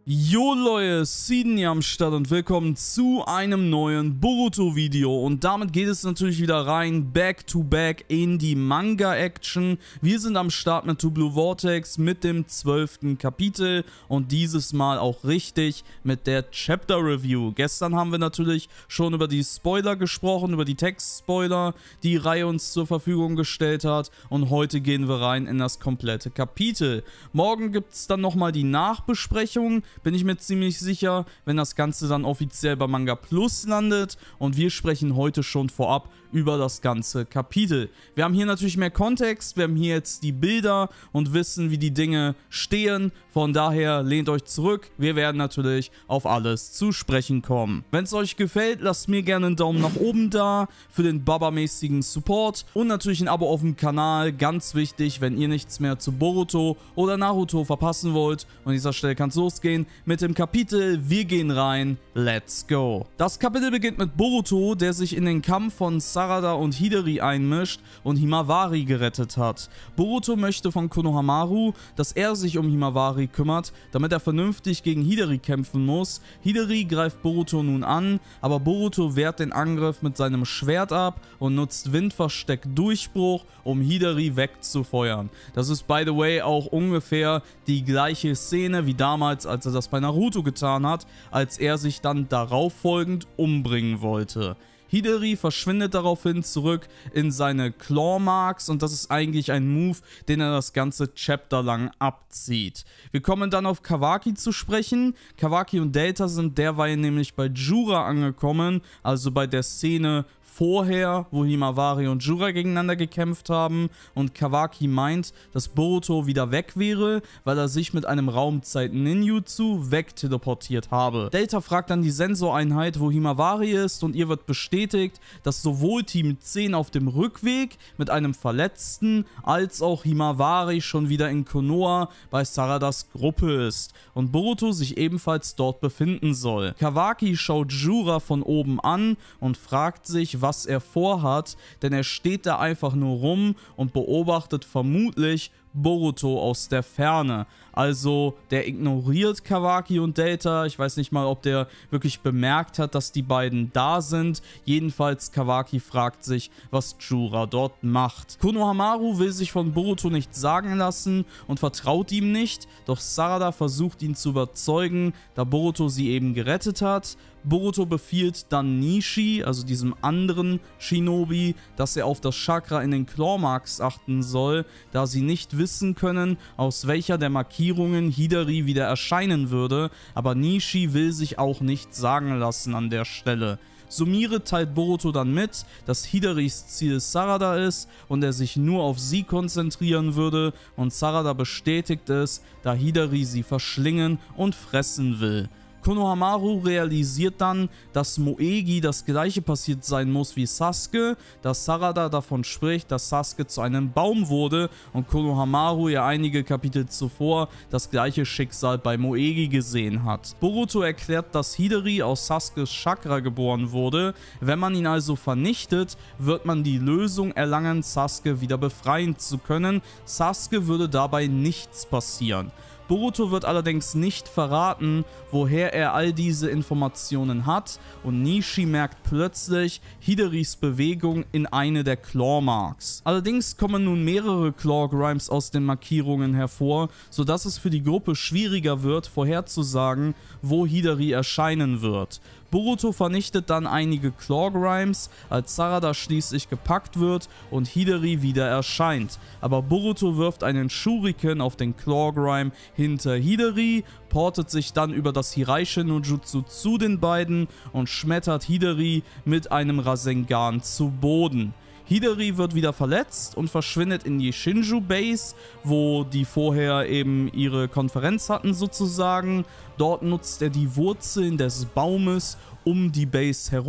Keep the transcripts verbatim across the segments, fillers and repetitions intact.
Jo Leute, Seeden hier am Start und willkommen zu einem neuen Boruto-Video. Und damit geht es natürlich wieder rein, back to back in die Manga-Action. Wir sind am Start mit To Blue Vortex mit dem zwölften Kapitel und dieses Mal auch richtig mit der Chapter-Review. Gestern haben wir natürlich schon über die Spoiler gesprochen, über die Text-Spoiler, die die Reihe uns zur Verfügung gestellt hat. Und heute gehen wir rein in das komplette Kapitel. Morgen gibt es dann nochmal die Nachbesprechung. Bin ich mir ziemlich sicher, wenn das Ganze dann offiziell bei Manga Plus landet, und wir sprechen heute schon vorab über das ganze Kapitel. Wir haben hier natürlich mehr Kontext, wir haben hier jetzt die Bilder und wissen, wie die Dinge stehen, von daher lehnt euch zurück, wir werden natürlich auf alles zu sprechen kommen. Wenn es euch gefällt, lasst mir gerne einen Daumen nach oben da für den Baba-mäßigen Support und natürlich ein Abo auf dem Kanal, ganz wichtig, wenn ihr nichts mehr zu Boruto oder Naruto verpassen wollt. Und an dieser Stelle kann es losgehen mit dem Kapitel. Wir gehen rein, let's go. Das Kapitel beginnt mit Boruto, der sich in den Kampf von Sarada und Hidari einmischt und Himawari gerettet hat. Boruto möchte von Konohamaru, dass er sich um Himawari kümmert, damit er vernünftig gegen Hidari kämpfen muss. Hidari greift Boruto nun an, aber Boruto wehrt den Angriff mit seinem Schwert ab und nutzt Windversteck Durchbruch, um Hidari wegzufeuern. Das ist by the way auch ungefähr die gleiche Szene wie damals, als er das bei Naruto getan hat, als er sich dann darauf folgend umbringen wollte. Hidari verschwindet daraufhin zurück in seine Claw Marks und das ist eigentlich ein Move, den er das ganze Chapter lang abzieht. Wir kommen dann auf Kawaki zu sprechen. Kawaki und Delta sind derweil nämlich bei Jura angekommen, also bei der Szene vorher, wo Himawari und Jura gegeneinander gekämpft haben, und Kawaki meint, dass Boruto wieder weg wäre, weil er sich mit einem Raumzeit-Ninjutsu wegteleportiert habe. Delta fragt dann die Sensoreinheit, wo Himawari ist, und ihr wird bestätigt, dass sowohl Team zehn auf dem Rückweg mit einem Verletzten, als auch Himawari schon wieder in Konoha bei Saradas Gruppe ist und Boruto sich ebenfalls dort befinden soll. Kawaki schaut Jura von oben an und fragt sich, was was er vorhat, denn er steht da einfach nur rum und beobachtet vermutlich Boruto aus der Ferne. Also der ignoriert Kawaki und Delta. Ich weiß nicht mal, ob der wirklich bemerkt hat, dass die beiden da sind. Jedenfalls Kawaki fragt sich, was Jura dort macht. Konohamaru will sich von Boruto nichts sagen lassen und vertraut ihm nicht, doch Sarada versucht ihn zu überzeugen, da Boruto sie eben gerettet hat. Boruto befiehlt dann Nishi, also diesem anderen Shinobi, dass er auf das Chakra in den Claw Marks achten soll, da sie nicht wissen können, aus welcher der Markierungen Hidari wieder erscheinen würde, aber Nishi will sich auch nichts sagen lassen an der Stelle. Sumire teilt Boruto dann mit, dass Hidaris Ziel Sarada ist und er sich nur auf sie konzentrieren würde, und Sarada bestätigt es, da Hidari sie verschlingen und fressen will. Konohamaru realisiert dann, dass Moegi das gleiche passiert sein muss wie Sasuke, da Sarada davon spricht, dass Sasuke zu einem Baum wurde und Konohamaru ja einige Kapitel zuvor das gleiche Schicksal bei Moegi gesehen hat. Boruto erklärt, dass Hidari aus Sasukes Chakra geboren wurde. Wenn man ihn also vernichtet, wird man die Lösung erlangen, Sasuke wieder befreien zu können. Sasuke würde dabei nichts passieren. Boruto wird allerdings nicht verraten, woher er all diese Informationen hat, und Nishi merkt plötzlich Hidaris Bewegung in eine der Claw Marks. Allerdings kommen nun mehrere Claw Grimes aus den Markierungen hervor, sodass es für die Gruppe schwieriger wird, vorherzusagen, wo Hidari erscheinen wird. Boruto vernichtet dann einige Claw Grimes, als Sarada schließlich gepackt wird und Hidari wieder erscheint. Aber Boruto wirft einen Shuriken auf den Claw Grime hinter Hidari, portet sich dann über das Hiraishin no Jutsu zu den beiden und schmettert Hidari mit einem Rasengan zu Boden. Hidari wird wieder verletzt und verschwindet in die Shinju Base, wo die vorher eben ihre Konferenz hatten sozusagen. Dort nutzt er die Wurzeln des Baumes um die Base herum,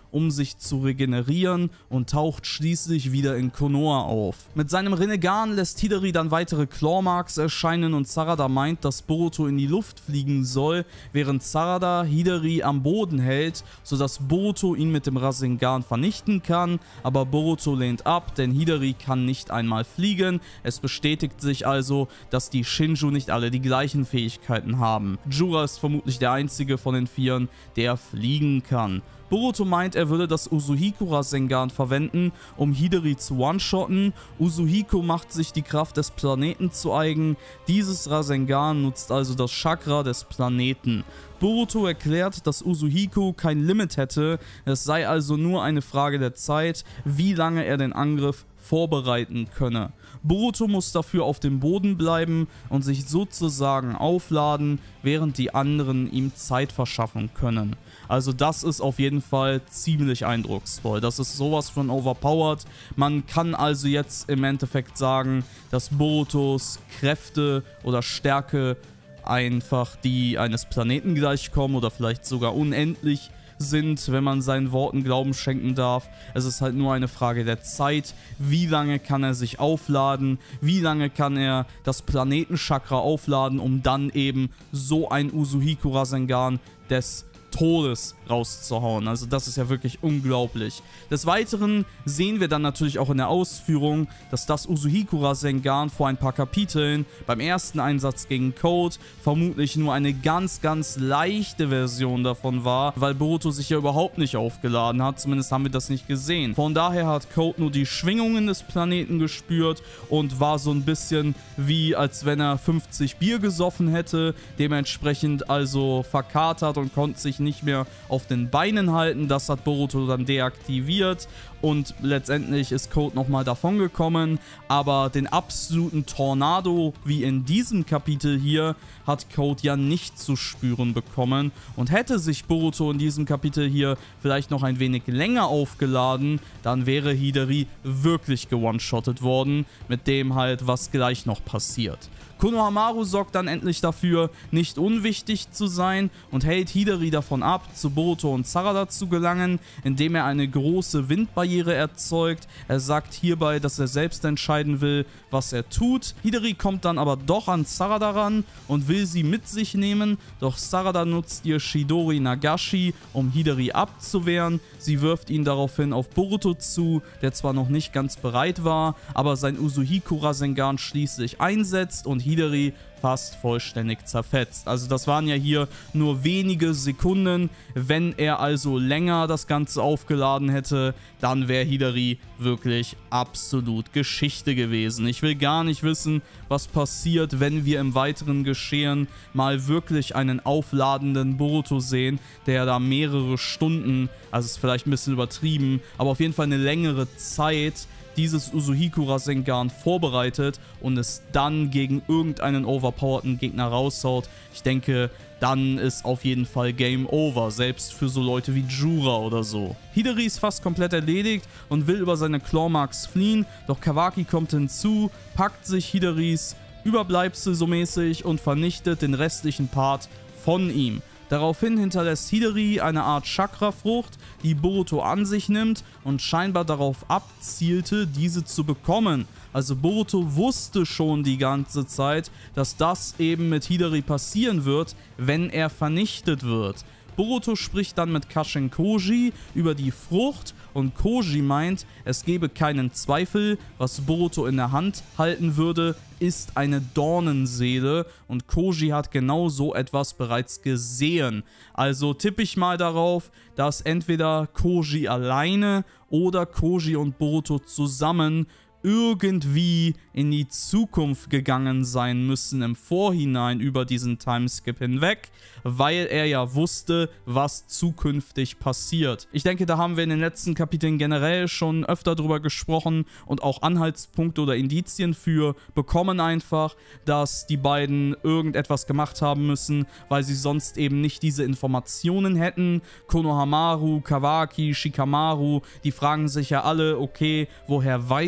um sich zu regenerieren und taucht schließlich wieder in Konoha auf. Mit seinem Rinnegan lässt Hidari dann weitere Clawmarks erscheinen und Sarada meint, dass Boruto in die Luft fliegen soll, während Sarada Hidari am Boden hält, sodass Boruto ihn mit dem Rasengan vernichten kann, aber Boruto lehnt ab, denn Hidari kann nicht einmal fliegen. Es bestätigt sich also, dass die Shinju nicht alle die gleichen Fähigkeiten haben. Jura ist vermutlich der einzige von den Vieren, der fliegen kann. Boruto meint, er würde das Uzuhiko Rasengan verwenden, um Hidari zu one-shotten. Uzuhiko macht sich die Kraft des Planeten zu eigen. Dieses Rasengan nutzt also das Chakra des Planeten. Boruto erklärt, dass Uzuhiko kein Limit hätte, es sei also nur eine Frage der Zeit, wie lange er den Angriff vorbereiten könne. Boruto muss dafür auf dem Boden bleiben und sich sozusagen aufladen, während die anderen ihm Zeit verschaffen können. Also das ist auf jeden Fall ziemlich eindrucksvoll. Das ist sowas von overpowered. Man kann also jetzt im Endeffekt sagen, dass Borutos Kräfte oder Stärke einfach die eines Planeten gleichkommen oder vielleicht sogar unendlich sind, wenn man seinen Worten Glauben schenken darf. Es ist halt nur eine Frage der Zeit. Wie lange kann er sich aufladen? Wie lange kann er das Planetenchakra aufladen, um dann eben so ein Uzuhiko Rasengan des Todes rauszuhauen. Also das ist ja wirklich unglaublich. Des Weiteren sehen wir dann natürlich auch in der Ausführung, dass das Uzuhiko Rasengan vor ein paar Kapiteln beim ersten Einsatz gegen Code vermutlich nur eine ganz, ganz leichte Version davon war, weil Boruto sich ja überhaupt nicht aufgeladen hat. Zumindest haben wir das nicht gesehen. Von daher hat Code nur die Schwingungen des Planeten gespürt und war so ein bisschen wie, als wenn er fünfzig Bier gesoffen hätte. Dementsprechend also verkatert und konnte sich nicht mehr auf den Beinen halten. Das hat Boruto dann deaktiviert und letztendlich ist Code nochmal davon gekommen, aber den absoluten Tornado, wie in diesem Kapitel hier, hat Code ja nicht zu spüren bekommen und hätte sich Boruto in diesem Kapitel hier vielleicht noch ein wenig länger aufgeladen, dann wäre Hidari wirklich gewone-shottet worden, mit dem halt, was gleich noch passiert. Konohamaru sorgt dann endlich dafür, nicht unwichtig zu sein und hält Hidari davon ab, zu Boruto und Sarada zu gelangen, indem er eine große Windbarriere erzeugt. Er sagt hierbei, dass er selbst entscheiden will, was er tut. Hidari kommt dann aber doch an Sarada ran und will sie mit sich nehmen, doch Sarada nutzt ihr Chidori Nagashi, um Hidari abzuwehren. Sie wirft ihn daraufhin auf Boruto zu, der zwar noch nicht ganz bereit war, aber sein Uzuhiko Rasengan schließlich einsetzt und Hidari fast vollständig zerfetzt. Also das waren ja hier nur wenige Sekunden. Wenn er also länger das Ganze aufgeladen hätte, dann wäre Hidari wirklich absolut Geschichte gewesen. Ich will gar nicht wissen, was passiert, wenn wir im weiteren Geschehen mal wirklich einen aufladenden Boruto sehen, der da mehrere Stunden, also ist vielleicht ein bisschen übertrieben, aber auf jeden Fall eine längere Zeit dieses Uzuhiko Rasengan vorbereitet und es dann gegen irgendeinen overpowerten Gegner raushaut. Ich denke, dann ist auf jeden Fall Game Over, selbst für so Leute wie Jura oder so. Hidari ist fast komplett erledigt und will über seine Clawmarks fliehen, doch Kawaki kommt hinzu, packt sich Hidaris Überbleibsel so mäßig und vernichtet den restlichen Part von ihm. Daraufhin hinterlässt Hidari eine Art Chakra-Frucht, die Boruto an sich nimmt und scheinbar darauf abzielte, diese zu bekommen. Also Boruto wusste schon die ganze Zeit, dass das eben mit Hidari passieren wird, wenn er vernichtet wird. Boruto spricht dann mit Kashin Koji über die Frucht und Koji meint, es gebe keinen Zweifel, was Boruto in der Hand halten würde, ist eine Dornenseele und Koji hat genau so etwas bereits gesehen. Also tippe ich mal darauf, dass entweder Koji alleine oder Koji und Boruto zusammen irgendwie in die Zukunft gegangen sein müssen im Vorhinein über diesen Timeskip hinweg, weil er ja wusste, was zukünftig passiert. Ich denke, da haben wir in den letzten Kapiteln generell schon öfter drüber gesprochen und auch Anhaltspunkte oder Indizien für bekommen einfach, dass die beiden irgendetwas gemacht haben müssen, weil sie sonst eben nicht diese Informationen hätten. Konohamaru, Kawaki, Shikamaru, die fragen sich ja alle, okay, woher weiß Boruto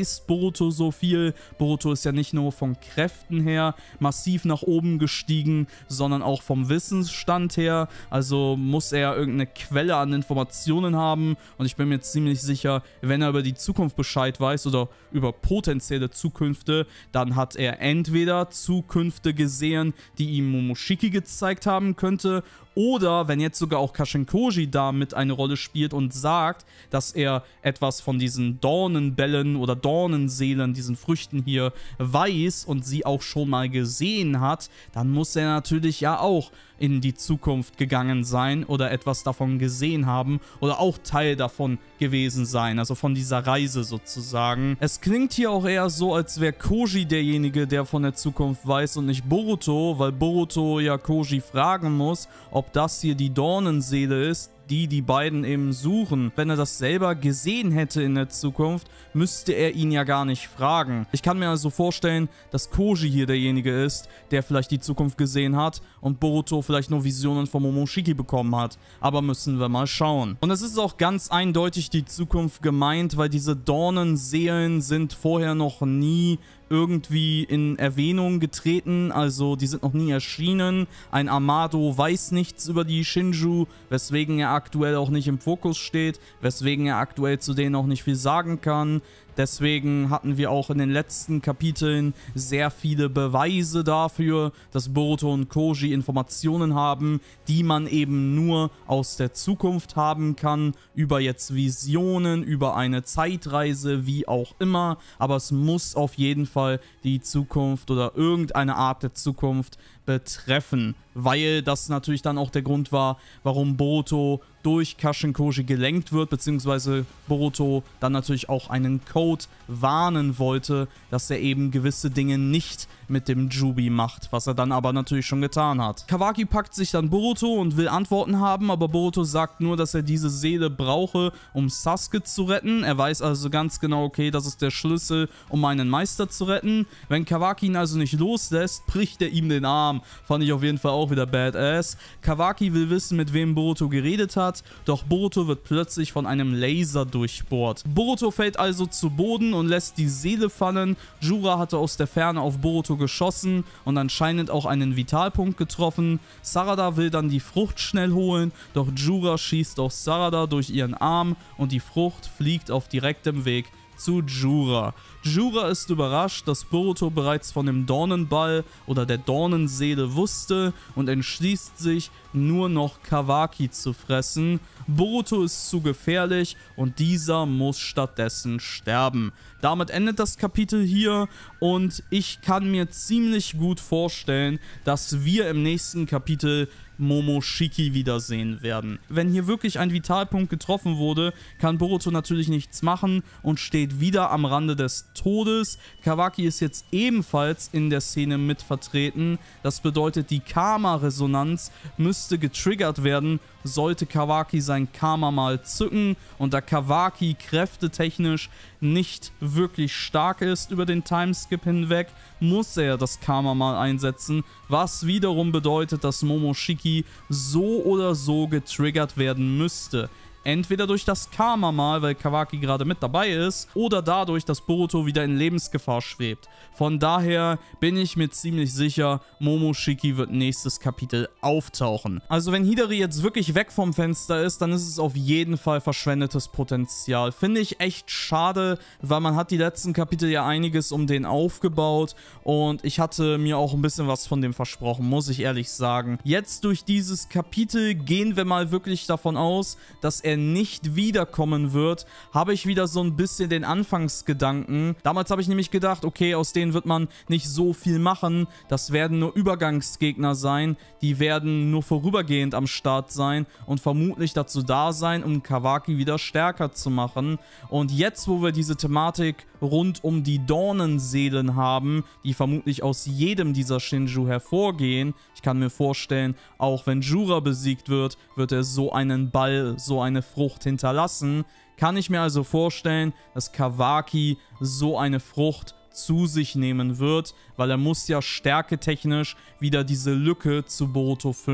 Boruto so viel. Boruto ist ja nicht nur von Kräften her massiv nach oben gestiegen, sondern auch vom Wissensstand her. Also muss er irgendeine Quelle an Informationen haben und ich bin mir ziemlich sicher, wenn er über die Zukunft Bescheid weiß oder über potenzielle Zukünfte, dann hat er entweder Zukünfte gesehen, die ihm Momoshiki gezeigt haben könnte, oder wenn jetzt sogar auch Kashinkoji da mit eine Rolle spielt und sagt, dass er etwas von diesen Dornenbällen oder Dornenseelen, diesen Früchten hier, weiß und sie auch schon mal gesehen hat, dann muss er natürlich ja auch in die Zukunft gegangen sein oder etwas davon gesehen haben oder auch Teil davon gewesen sein, also von dieser Reise sozusagen. Es klingt hier auch eher so, als wäre Koji derjenige, der von der Zukunft weiß und nicht Boruto, weil Boruto ja Koji fragen muss, ob das hier die Dornenseele ist, die die beiden eben suchen. Wenn er das selber gesehen hätte in der Zukunft, müsste er ihn ja gar nicht fragen. Ich kann mir also vorstellen, dass Koji hier derjenige ist, der vielleicht die Zukunft gesehen hat und Boruto vielleicht nur Visionen von Momoshiki bekommen hat. Aber müssen wir mal schauen. Und es ist auch ganz eindeutig die Zukunft gemeint, weil diese Dornenseelen sind vorher noch nie irgendwie in Erwähnung getreten, also die sind noch nie erschienen. Ein Amado weiß nichts über die Shinju, weswegen er aktuell auch nicht im Fokus steht, weswegen er aktuell zu denen auch nicht viel sagen kann. Deswegen hatten wir auch in den letzten Kapiteln sehr viele Beweise dafür, dass Boruto und Koji Informationen haben, die man eben nur aus der Zukunft haben kann, über jetzt Visionen, über eine Zeitreise, wie auch immer. Aber es muss auf jeden Fall die Zukunft oder irgendeine Art der Zukunft betreffen, weil das natürlich dann auch der Grund war, warum Boruto durch Kashinkoji gelenkt wird, beziehungsweise Boruto dann natürlich auch einen Code warnen wollte, dass er eben gewisse Dinge nicht mit dem Jubi macht, was er dann aber natürlich schon getan hat. Kawaki packt sich dann Boruto und will Antworten haben, aber Boruto sagt nur, dass er diese Seele brauche, um Sasuke zu retten. Er weiß also ganz genau, okay, das ist der Schlüssel, um einen Meister zu retten. Wenn Kawaki ihn also nicht loslässt, bricht er ihm den Arm. Fand ich auf jeden Fall auch wieder badass. Kawaki will wissen, mit wem Boruto geredet hat, doch Boruto wird plötzlich von einem Laser durchbohrt. Boruto fällt also zu Boden und lässt die Seele fallen. Jura hatte aus der Ferne auf Boruto geschossen und anscheinend auch einen Vitalpunkt getroffen. Sarada will dann die Frucht schnell holen, doch Jura schießt auf Sarada durch ihren Arm und die Frucht fliegt auf direktem Weg zu Jura. Jura ist überrascht, dass Boruto bereits von dem Dornenball oder der Dornenseele wusste und entschließt sich, nur noch Kawaki zu fressen. Boruto ist zu gefährlich und dieser muss stattdessen sterben. Damit endet das Kapitel hier und ich kann mir ziemlich gut vorstellen, dass wir im nächsten Kapitel Momoshiki wiedersehen werden. Wenn hier wirklich ein Vitalpunkt getroffen wurde, kann Boruto natürlich nichts machen und steht wieder am Rande des Todes. Kawaki ist jetzt ebenfalls in der Szene mit vertreten. Das bedeutet, die Karma-Resonanz müsste getriggert werden, sollte Kawaki sein Karma mal zücken. Und da Kawaki kräftetechnisch nicht wirklich stark ist über den Timeskip hinweg, muss er das Karma mal einsetzen, was wiederum bedeutet, dass Momoshiki so oder so getriggert werden müsste. Entweder durch das Karma mal, weil Kawaki gerade mit dabei ist, oder dadurch, dass Boruto wieder in Lebensgefahr schwebt. Von daher bin ich mir ziemlich sicher, Momoshiki wird nächstes Kapitel auftauchen. Also wenn Hidari jetzt wirklich weg vom Fenster ist, dann ist es auf jeden Fall verschwendetes Potenzial. Finde ich echt schade, weil man hat die letzten Kapitel ja einiges um den aufgebaut und ich hatte mir auch ein bisschen was von dem versprochen, muss ich ehrlich sagen. Jetzt durch dieses Kapitel gehen wir mal wirklich davon aus, dass er nicht wiederkommen wird, habe ich wieder so ein bisschen den Anfangsgedanken. Damals habe ich nämlich gedacht, okay, aus denen wird man nicht so viel machen. Das werden nur Übergangsgegner sein. Die werden nur vorübergehend am Start sein und vermutlich dazu da sein, um Kawaki wieder stärker zu machen. Und jetzt, wo wir diese Thematik rund um die Dornenseelen haben, die vermutlich aus jedem dieser Shinju hervorgehen, ich kann mir vorstellen, auch wenn Jura besiegt wird, wird er so einen Ball, so eine Frucht hinterlassen. Kann ich mir also vorstellen, dass Kawaki so eine Frucht zu sich nehmen wird, weil er muss ja stärketechnisch wieder diese Lücke zu Boruto füllen.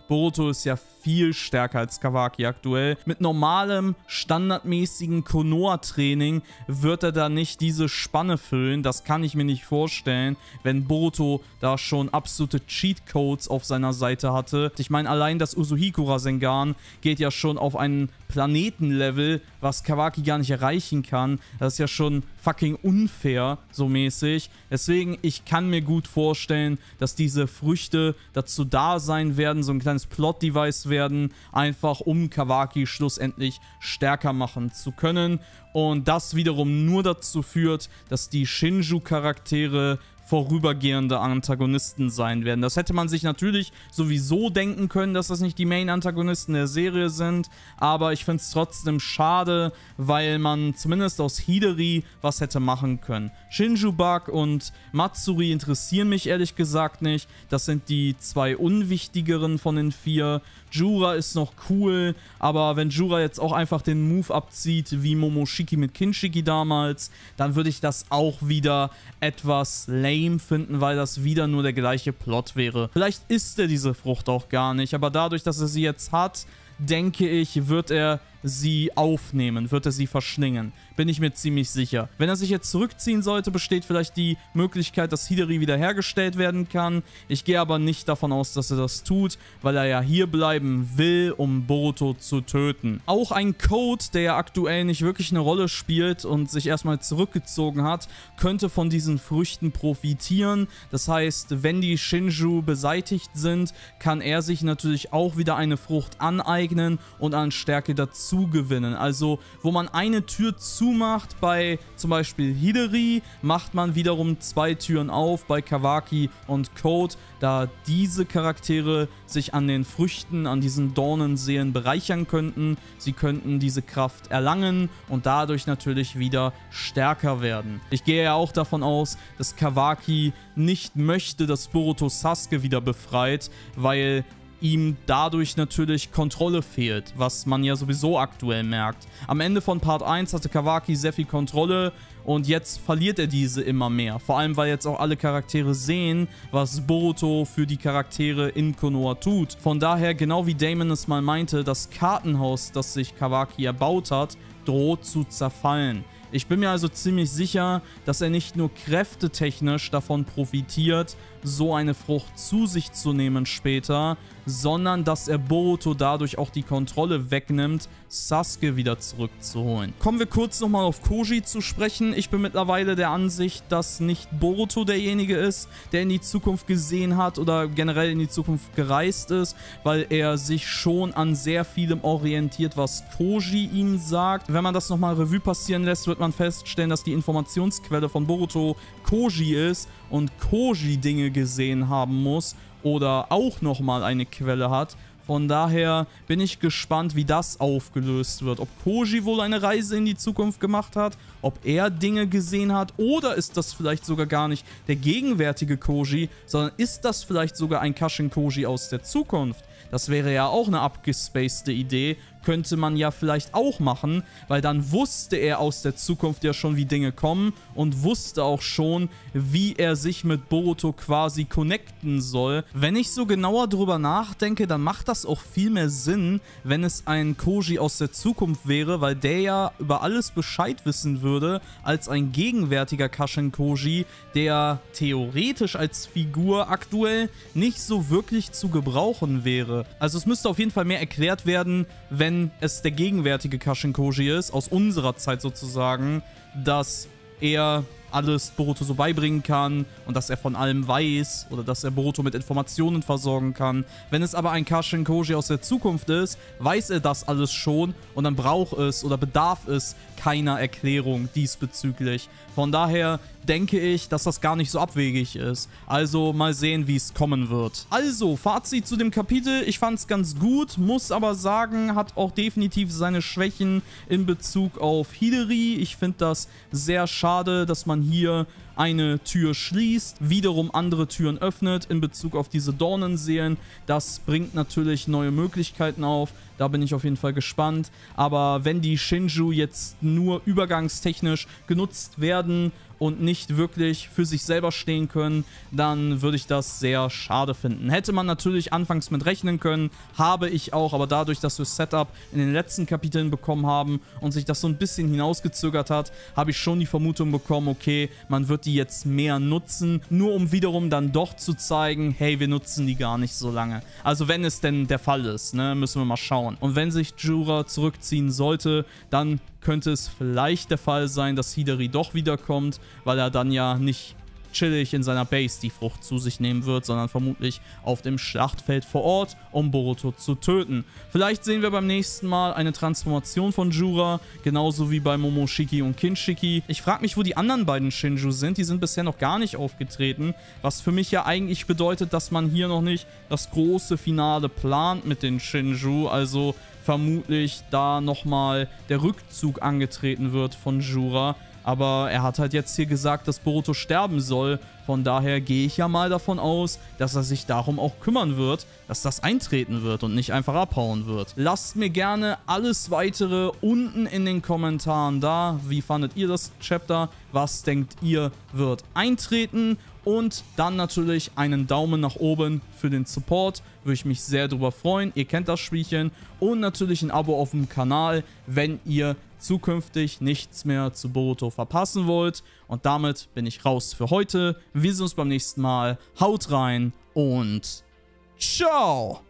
Boruto ist ja viel stärker als Kawaki aktuell. Mit normalem, standardmäßigen Konoha-Training wird er da nicht diese Spanne füllen. Das kann ich mir nicht vorstellen, wenn Boruto da schon absolute Cheatcodes auf seiner Seite hatte. Ich meine, allein das Usuhiku Rasengan geht ja schon auf einen Planetenlevel, was Kawaki gar nicht erreichen kann. Das ist ja schon fucking unfair, so mäßig. Deswegen, ich kann mir gut vorstellen, dass diese Früchte dazu da sein werden, so ein kleines Plot-Device werden, einfach um Kawaki schlussendlich stärker machen zu können. Und das wiederum nur dazu führt, dass die Shinju-Charaktere vorübergehende Antagonisten sein werden. Das hätte man sich natürlich sowieso denken können, dass das nicht die Main-Antagonisten der Serie sind, aber ich finde es trotzdem schade, weil man zumindest aus Hideri was hätte machen können. Shinju-Bug und Matsuri interessieren mich ehrlich gesagt nicht. Das sind die zwei unwichtigeren von den vier. Jura ist noch cool, aber wenn Jura jetzt auch einfach den Move abzieht, wie Momoshiki mit Kinshiki damals, dann würde ich das auch wieder etwas lame finden, weil das wieder nur der gleiche Plot wäre. Vielleicht isst er diese Frucht auch gar nicht, aber dadurch, dass er sie jetzt hat, denke ich, wird er sie aufnehmen, wird er sie verschlingen. Bin ich mir ziemlich sicher. Wenn er sich jetzt zurückziehen sollte, besteht vielleicht die Möglichkeit, dass Hideri wiederhergestellt werden kann. Ich gehe aber nicht davon aus, dass er das tut, weil er ja hier bleiben will, um Boruto zu töten. Auch ein Code, der ja aktuell nicht wirklich eine Rolle spielt und sich erstmal zurückgezogen hat, könnte von diesen Früchten profitieren. Das heißt, wenn die Shinju beseitigt sind, kann er sich natürlich auch wieder eine Frucht aneignen und an Stärke dazu gewinnen. Also, wo man eine Tür zumacht bei zum Beispiel Hideri, macht man wiederum zwei Türen auf bei Kawaki und Code, da diese Charaktere sich an den Früchten, an diesen Dornenseelen bereichern könnten. Sie könnten diese Kraft erlangen und dadurch natürlich wieder stärker werden. Ich gehe ja auch davon aus, dass Kawaki nicht möchte, dass Boruto Sasuke wieder befreit, weil ihm dadurch natürlich Kontrolle fehlt, was man ja sowieso aktuell merkt. Am Ende von Part eins hatte Kawaki sehr viel Kontrolle und jetzt verliert er diese immer mehr. Vor allem, weil jetzt auch alle Charaktere sehen, was Boruto für die Charaktere in Konoha tut. Von daher, genau wie Damon es mal meinte, das Kartenhaus, das sich Kawaki erbaut hat, droht zu zerfallen. Ich bin mir also ziemlich sicher, dass er nicht nur kräftetechnisch davon profitiert, so eine Frucht zu sich zu nehmen später, sondern dass er Boruto dadurch auch die Kontrolle wegnimmt, Sasuke wieder zurückzuholen. Kommen wir kurz nochmal auf Koji zu sprechen. Ich bin mittlerweile der Ansicht, dass nicht Boruto derjenige ist, der in die Zukunft gesehen hat oder generell in die Zukunft gereist ist, weil er sich schon an sehr vielem orientiert, was Koji ihm sagt. Wenn man das nochmal Revue passieren lässt, wird man feststellen, dass die Informationsquelle von Boruto Koji ist und Koji Dinge gesehen haben muss oder auch nochmal eine Quelle hat. Von daher bin ich gespannt, wie das aufgelöst wird. Ob Koji wohl eine Reise in die Zukunft gemacht hat, ob er Dinge gesehen hat oder ist das vielleicht sogar gar nicht der gegenwärtige Koji, sondern ist das vielleicht sogar ein Kashin Koji aus der Zukunft? Das wäre ja auch eine abgespacede Idee, könnte man ja vielleicht auch machen, weil dann wusste er aus der Zukunft ja schon, wie Dinge kommen und wusste auch schon, wie er sich mit Boruto quasi connecten soll. Wenn ich so genauer drüber nachdenke, dann macht das auch viel mehr Sinn, wenn es ein Koji aus der Zukunft wäre, weil der ja über alles Bescheid wissen würde, als ein gegenwärtiger Kashin Koji, der theoretisch als Figur aktuell nicht so wirklich zu gebrauchen wäre. Also es müsste auf jeden Fall mehr erklärt werden, wenn es der gegenwärtige Kashin Koji ist, aus unserer Zeit sozusagen, dass er alles Boruto so beibringen kann und dass er von allem weiß oder dass er Boruto mit Informationen versorgen kann. Wenn es aber ein Kashin Koji aus der Zukunft ist, weiß er das alles schon und dann braucht es oder bedarf es keiner Erklärung diesbezüglich. Von daher denke ich, dass das gar nicht so abwegig ist. Also mal sehen, wie es kommen wird. Also, Fazit zu dem Kapitel. Ich fand es ganz gut, muss aber sagen, hat auch definitiv seine Schwächen in Bezug auf Hideri. Ich finde das sehr schade, dass man hier eine Tür schließt, wiederum andere Türen öffnet in Bezug auf diese Dornenseelen. Das bringt natürlich neue Möglichkeiten auf. Da bin ich auf jeden Fall gespannt. Aber wenn die Shinju jetzt nur übergangstechnisch genutzt werden und nicht wirklich für sich selber stehen können, dann würde ich das sehr schade finden. Hätte man natürlich anfangs mit rechnen können, habe ich auch, aber dadurch, dass wir Setup in den letzten Kapiteln bekommen haben und sich das so ein bisschen hinausgezögert hat, habe ich schon die Vermutung bekommen, okay, man wird die jetzt mehr nutzen, nur um wiederum dann doch zu zeigen, hey, wir nutzen die gar nicht so lange. Also wenn es denn der Fall ist, ne, müssen wir mal schauen. Und wenn sich Jura zurückziehen sollte, dann könnte es vielleicht der Fall sein, dass Hidari doch wiederkommt, weil er dann ja nicht chillig in seiner Base die Frucht zu sich nehmen wird, sondern vermutlich auf dem Schlachtfeld vor Ort, um Boruto zu töten. Vielleicht sehen wir beim nächsten Mal eine Transformation von Jura, genauso wie bei Momoshiki und Kinshiki. Ich frage mich, wo die anderen beiden Shinju sind. Die sind bisher noch gar nicht aufgetreten, was für mich ja eigentlich bedeutet, dass man hier noch nicht das große Finale plant mit den Shinju, also vermutlich da nochmal der Rückzug angetreten wird von Jura. Aber er hat halt jetzt hier gesagt, dass Boruto sterben soll. Von daher gehe ich ja mal davon aus, dass er sich darum auch kümmern wird, dass das eintreten wird und nicht einfach abhauen wird. Lasst mir gerne alles Weitere unten in den Kommentaren da. Wie fandet ihr das Chapter? Was denkt ihr wird eintreten? Und dann natürlich einen Daumen nach oben für den Support. Würde ich mich sehr drüber freuen. Ihr kennt das Spielchen. Und natürlich ein Abo auf dem Kanal, wenn ihr zukünftig nichts mehr zu Boruto verpassen wollt. Und damit bin ich raus für heute. Wir sehen uns beim nächsten Mal. Haut rein und ciao!